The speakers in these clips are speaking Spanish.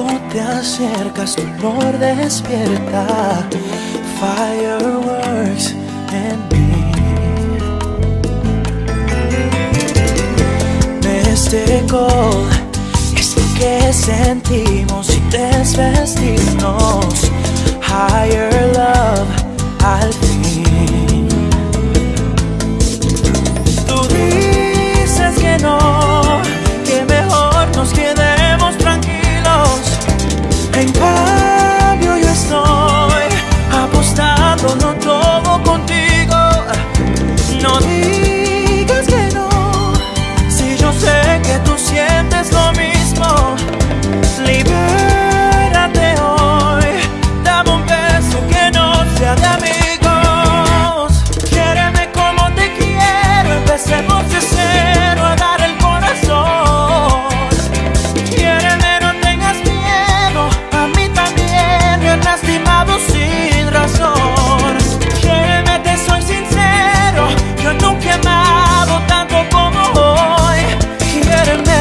tú te acercas, tu olor despierta fireworks en mí. Mystical es lo que sentimos y desvestirnos. Higher love al fin. Tú dices que no, que mejor nos quedemos tranquilos. En cambio yo estoy apostándolo todo contigo. No digas que no, si yo sé que tú sientes lo mismo. Libérate hoy, dame un beso que no sea de amigos. Quiéreme como te quiero, empecemos de cero a dar el corazón. Quiéreme, no tengas miedo, a mí también me han lastimado sin razón. Quiéreme, te soy sincero, yo nunca he amado tanto como hoy. Quiéreme,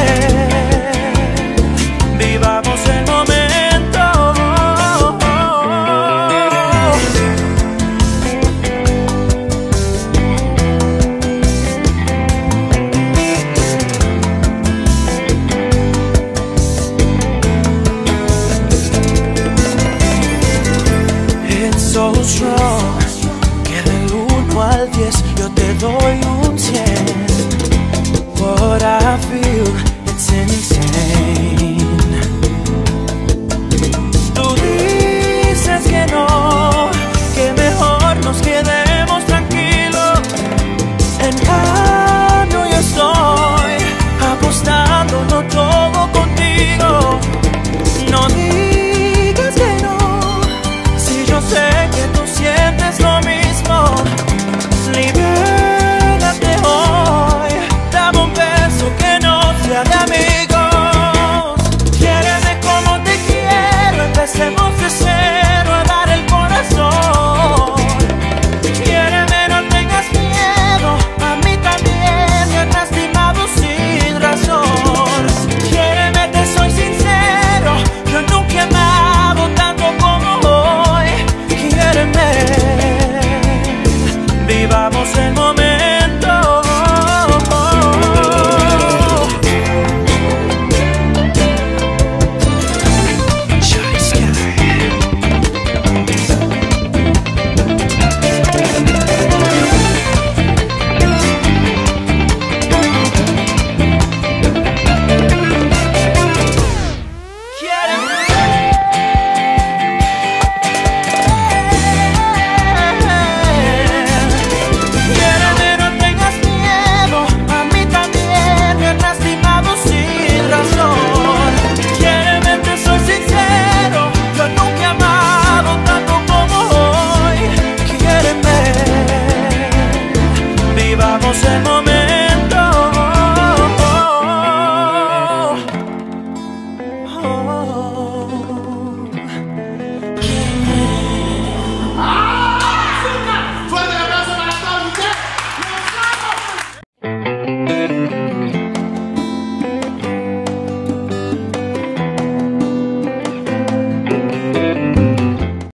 vivamos el momento. It's so strong, que del 1 al 10 yo te doy un